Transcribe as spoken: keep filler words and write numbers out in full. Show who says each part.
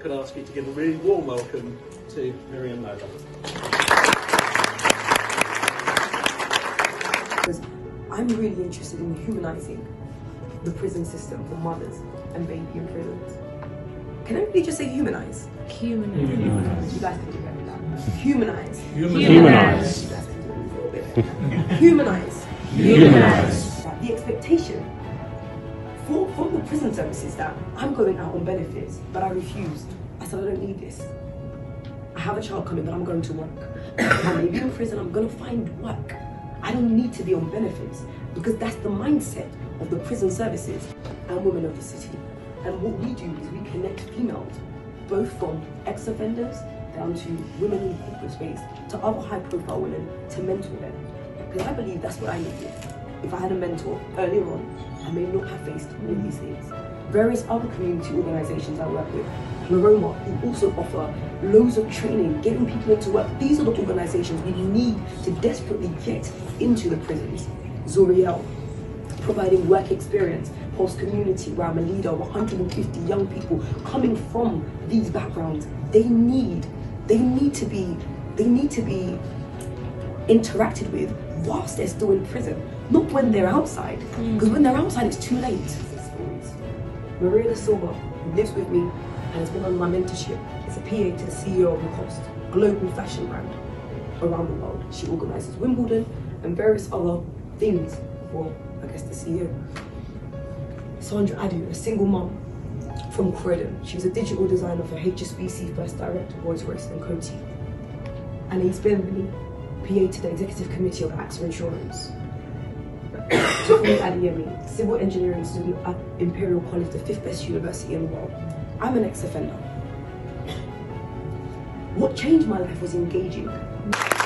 Speaker 1: could ask you to give a really warm welcome to Mariam Mola.
Speaker 2: Because I'm really interested in humanising the prison system for mothers and baby in prisons. Can everybody just say humanise?
Speaker 3: Humanise.
Speaker 2: Humanise. You guys can do better than that. Humanise.
Speaker 3: Humanise.
Speaker 2: You guys can do it a little bit better. Humanise.
Speaker 3: Humanise.
Speaker 2: The expectation for, from the prison services that I'm going out on benefits, but I refused. I said I don't need this. I have a child coming, but I'm going to work. I may be in prison, I'm going to find work. I don't need to be on benefits because that's the mindset of the prison services and women of the city. And what we do is we connect females, both from ex-offenders down to women in the corporate space, to other high-profile women, to mentor them. Because I believe that's what I needed. If I had a mentor earlier on, I may not have faced all these things. Various other community organisations I work with, Maroma, who also offer loads of training, getting people into work. These are the organisations we need to desperately get into the prisons. Zoriel, providing work experience, Pulse Community, where I'm a leader of one hundred fifty young people coming from these backgrounds. They need, they need to be, they need to be interacted with whilst they're still in prison, not when they're outside. Because when they're outside, it's too late. Maria da Silva, who lives with me and has been on my mentorship, is a P A to the C E O of Lacoste, global fashion brand around the world. She organises Wimbledon and various other things for, I guess, the C E O. Sandra Adu, a single mum from Croydon. She's a digital designer for H S B C First Director, Rolls-Royce and Coty. And he's been P A to the Executive Committee of AXA Insurance. Tiffany Adeyemi, civil engineering student at Imperial College, the fifth best university in the world. I'm an ex-offender. What changed my life was engaging.